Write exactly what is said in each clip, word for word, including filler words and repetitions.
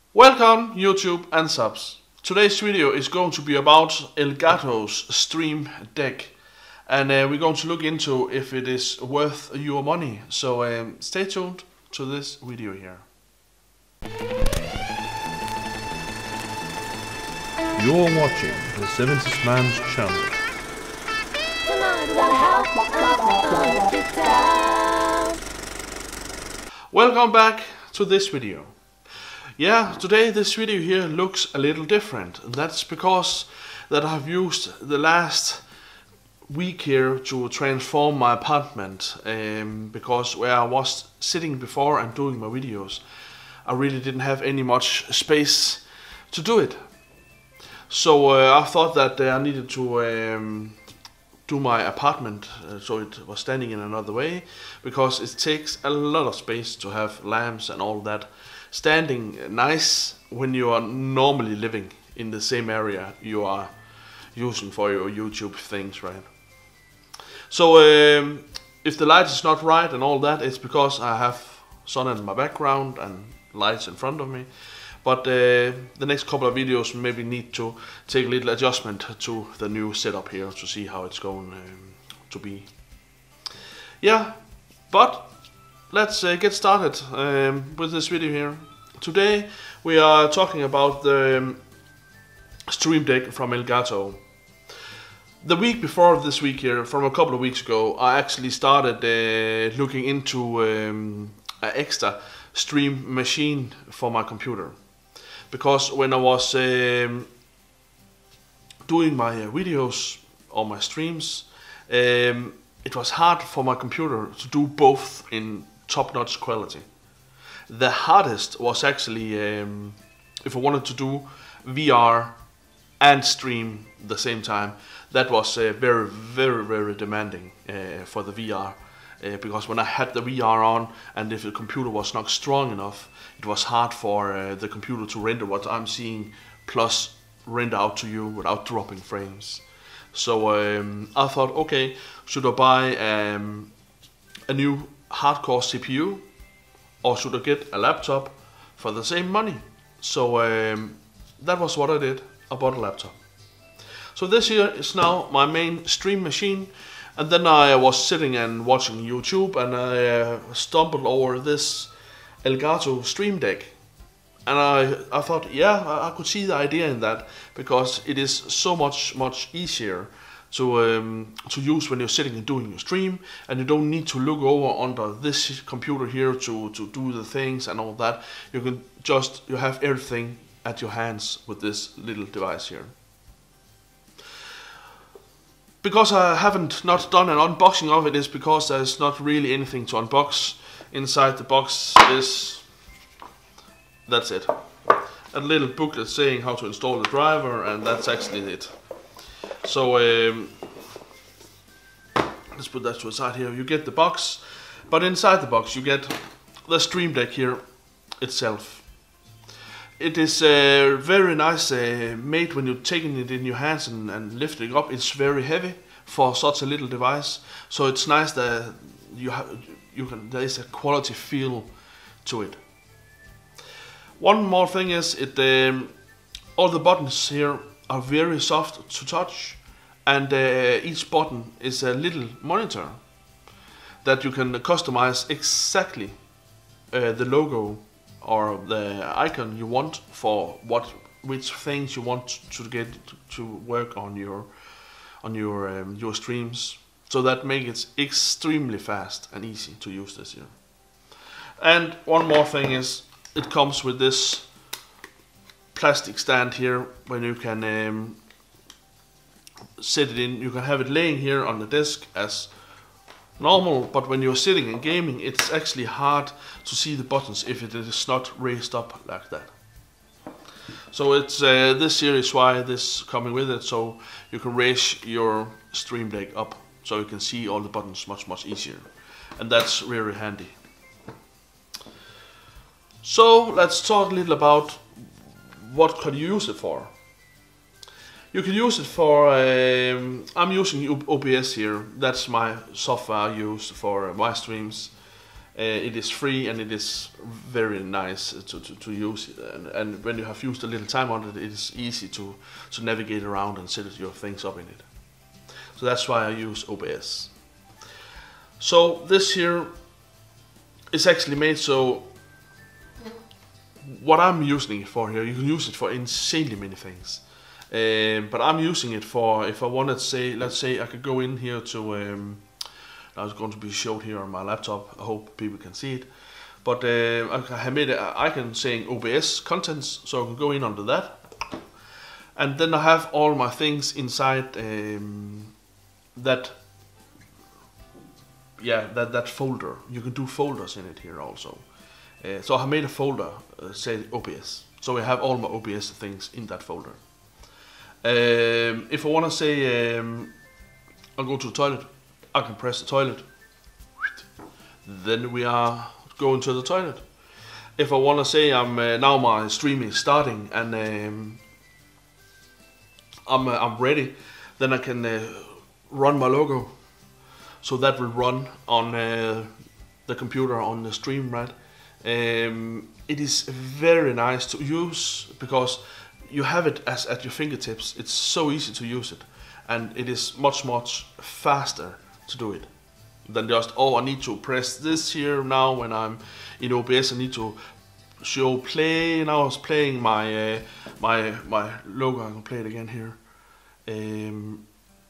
Welcome YouTube and subs. Today's video is going to be about Elgato's Stream Deck, and uh, we're going to look into if it is worth your money. So um, stay tuned to this video here. You're watching the seventies Man's channel. Welcome back to this video. Yeah, today this video here looks a little different, and that's because that I've used the last week here to transform my apartment, um, because where I was sitting before and doing my videos, I really didn't have any much space to do it. So uh, I thought that uh, I needed to um, do my apartment uh, so it was standing in another way, because it takes a lot of space to have lamps and all that standing nice when you are normally living in the same area you are using for your YouTube things, right? So um, if the light is not right and all that, it's because I have sun in my background and lights in front of me. But uh, the next couple of videos maybe need to take a little adjustment to the new setup here to see how it's going um, to be. Yeah, but let's uh, get started um, with this video here. Today we are talking about the um, Stream Deck from Elgato. The week before this week here, from a couple of weeks ago, I actually started uh, looking into um, an extra stream machine for my computer. Because when I was um, doing my videos or my streams, um, it was hard for my computer to do both in top-notch quality. The hardest was actually um, if I wanted to do V R and stream at the same time. That was uh, very, very, very demanding uh, for the V R. Uh, because when I had the V R on, and if the computer was not strong enough, it was hard for uh, the computer to render what I'm seeing, plus render out to you without dropping frames. So um, I thought, okay, should I buy um, a new hardcore C P U, or should I get a laptop for the same money? So um, that was what I did. I bought a laptop. So this here is now my main stream machine. And then I was sitting and watching YouTube, and I uh, stumbled over this Elgato Stream Deck. And I, I thought, yeah, I, I could see the idea in that, because it is so much, much easier to, um, to use when you're sitting and doing your stream, and you don't need to look over under this computer here to, to do the things and all that. You can just, you have everything at your hands with this little device here. Because I haven't not done an unboxing of it is because there's not really anything to unbox. Inside the box is, that's it, a little booklet saying how to install the driver, and that's actually it. So um, let's put that to the side here. You get the box, but inside the box you get the Stream Deck here itself. It is uh, very nice uh, made when you're taking it in your hands and, and lifting it up. It's very heavy for such a little device, so it's nice that you have, you can, there is a quality feel to it. One more thing is it um, all the buttons here are very soft to touch, and uh, each button is a little monitor that you can customize exactly uh, the logo or the icon you want for what which things you want to get to work on your on your um, your streams. So that makes it extremely fast and easy to use this here. And one more thing is it comes with this plastic stand here when you can um, set it in. You can have it laying here on the desk as normal, but when you're sitting and gaming, it's actually hard to see the buttons if it is not raised up like that. So it's uh, this here is why this coming with it, so you can raise your Stream Deck up so you can see all the buttons much much easier, and that's really handy. So let's talk a little about what could you use it for. You can use it for, um, I'm using O B S here, that's my software I use for my streams. Uh, it is free and it is very nice to, to, to use, and, and when you have used a little time on it, it is easy to, to navigate around and set your things up in it. So that's why I use O B S. So this here is actually made so what I'm using it for here, you can use it for insanely many things. Um, but I'm using it for, if I wanted to say, let's say I could go in here to, um, now it's going to be showed here on my laptop, I hope people can see it. But uh, I have made an icon saying O B S contents, so I can go in under that. And then I have all my things inside um, that, yeah, that, that folder. You can do folders in it here also. Uh, so I have made a folder, uh, say O B S. So I have all my O B S things in that folder. Um, if I want to say, um, I'll go to the toilet, I can press the toilet. Then we are going to the toilet. If I want to say I'm uh, now my stream is starting and um, I'm uh, I'm ready, then I can uh, run my logo. So that will run on uh, the computer on the stream, right? Um, it is very nice to use because you have it as at your fingertips. It's so easy to use it, and it is much much faster to do it than just, oh, I need to press this here now when I'm in O B S. I need to show play. Now I was playing my uh, my my logo. I can play it again here. Um,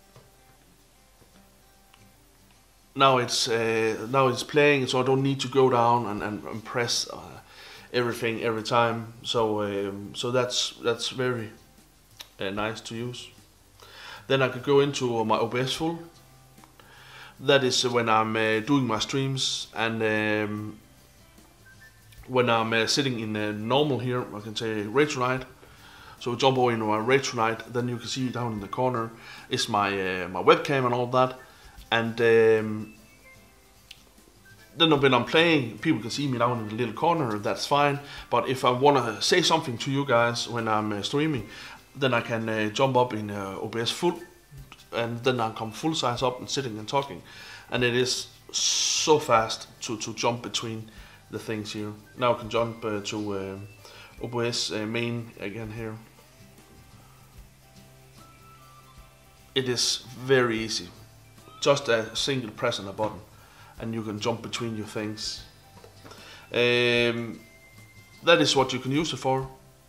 now it's uh, now it's playing, so I don't need to go down and, and, and press uh, everything every time. So um, so that's that's very uh, nice to use. Then I could go into my O B S full. That is when I'm uh, doing my streams, and um, when I'm uh, sitting in uh, normal here, I can say Retro Night. So jump over into my Retro Night, then you can see down in the corner is my uh, my webcam and all that. And um, then when I'm playing, people can see me down in the little corner, that's fine. But if I want to say something to you guys when I'm uh, streaming, then I can uh, jump up in uh, O B S full, and then I come full size up and sitting and talking. And it is so fast to, to jump between the things here. Now I can jump uh, to uh, O B S uh, main again here. It is very easy. Just a single press on a button and you can jump between your things. Um, that is what you can use it for.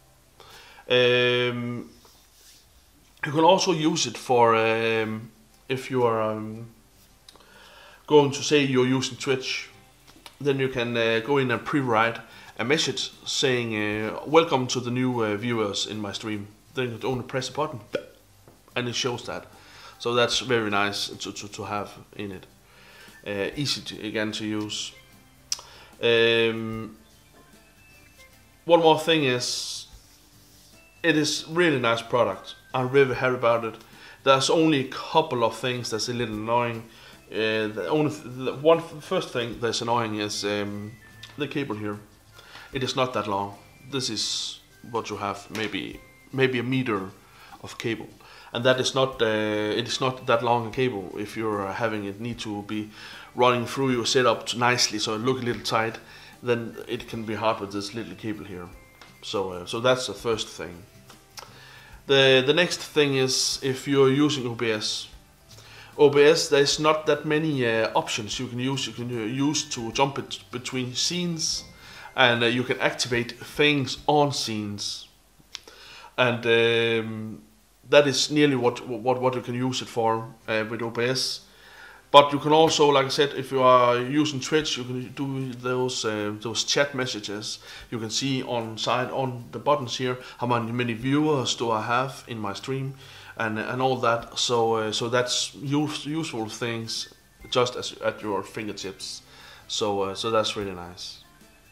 Um, you can also use it for um, if you are um, going to say you're using Twitch, then you can uh, go in and pre-write a message saying uh, welcome to the new uh, viewers in my stream. Then you only press a button and it shows that. So that's very nice to, to, to have in it. Uh, easy to, again to use. Um, one more thing is, it is really nice product. I'm really happy about it. There's only a couple of things that's a little annoying. Uh, the only th the one first thing that's annoying is um, the cable here. It is not that long. This is what you have, maybe maybe a meter of cable, and that is not uh, it is not that long a cable. If you're having it need to be running through your setup nicely, so it look a little tight, then it can be hard with this little cable here. So uh, so that's the first thing. The the next thing is, if you're using O B S. O B S, there's not that many uh, options you can use. You can uh, use to jump it between scenes, and uh, you can activate things on scenes, and um, that is nearly what what what you can use it for uh, with O B S. But you can also, like I said, if you are using Twitch, you can do those uh, those chat messages. You can see on side on the buttons here how many many viewers do I have in my stream. And, and all that, so uh, so that's use, useful things just as at your fingertips. So uh, so that's really nice.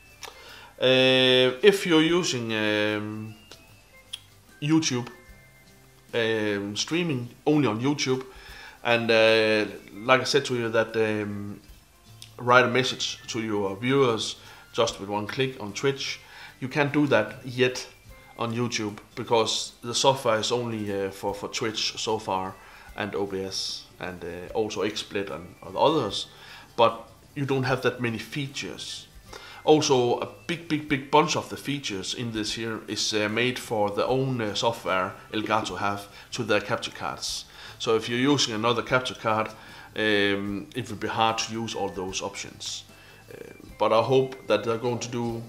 Uh, if you're using um, YouTube, um, streaming only on YouTube, and uh, like I said to you, that um, write a message to your viewers just with one click on Twitch, you can't do that yet on YouTube, because the software is only uh, for, for Twitch so far, and O B S, and uh, also XSplit and, and others. But you don't have that many features. Also, a big, big, big bunch of the features in this here is uh, made for the own uh, software Elgato have to their capture cards. So if you're using another capture card, um, it will be hard to use all those options. Uh, but I hope that they're going to do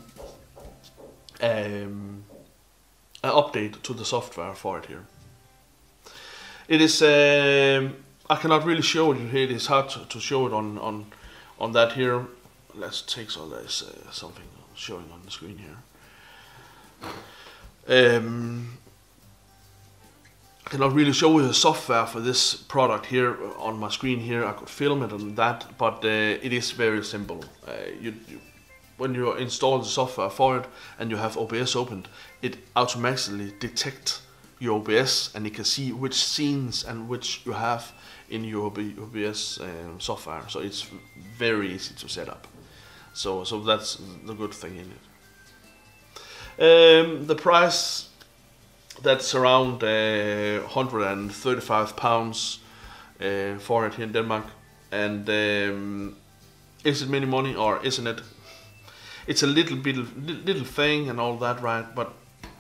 um, an update to the software for it here. It is. Um, I cannot really show it here. It is hard to, to show it on on on that here. Let's take so there's uh, something showing on the screen here. Um, I cannot really show you the software for this product here on my screen here. I could film it and that, but uh, it is very simple. Uh, you, you, when you install the software for it and you have O B S opened, it automatically detects your O B S and it can see which scenes and which you have in your O B S um, software. So it's very easy to set up. So, so that's the good thing in it. Um, the price. That's around uh, one hundred thirty-five pounds uh, for it here in Denmark. And um, is it many money or isn't it? It's a little bit little thing and all that, right? But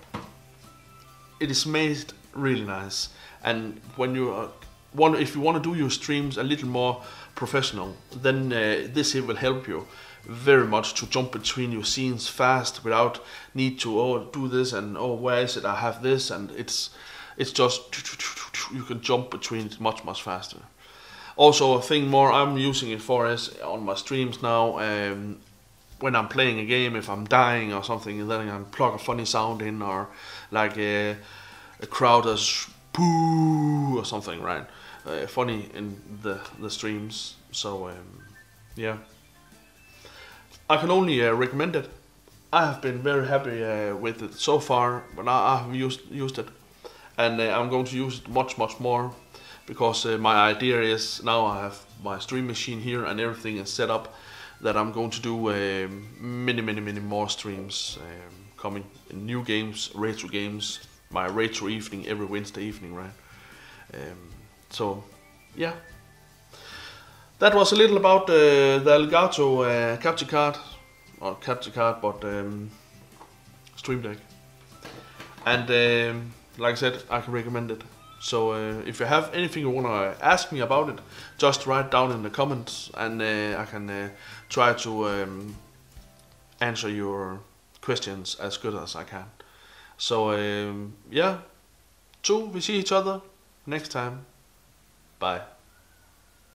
it is made really nice. And when you uh, want, if you want to do your streams a little more professional, then uh, this here will help you very much to jump between your scenes fast without need to oh do this and oh where is it, I have this, and it's it's just you can jump between it much much faster. Also a thing more I'm using it for is on my streams now, um, when I'm playing a game, if I'm dying or something, and then I can plug a funny sound in, or like a, a crowd is boo or something, right? Uh, funny in the the streams. So um, yeah. I can only uh, recommend it. I have been very happy uh, with it so far, but I, I have used used it, and uh, I'm going to use it much much more, because uh, my idea is now I have my stream machine here and everything is set up, that I'm going to do uh, many many many more streams um, coming, new games, retro games, my retro evening every Wednesday evening, right? Um, so yeah. That was a little about uh, the Elgato uh, capture card, or capture card, but um, Stream Deck. And um, like I said, I can recommend it. So uh, if you have anything you want to ask me about it, just write down in the comments, and uh, I can uh, try to um, answer your questions as good as I can. So um, yeah, so we see each other next time. Bye.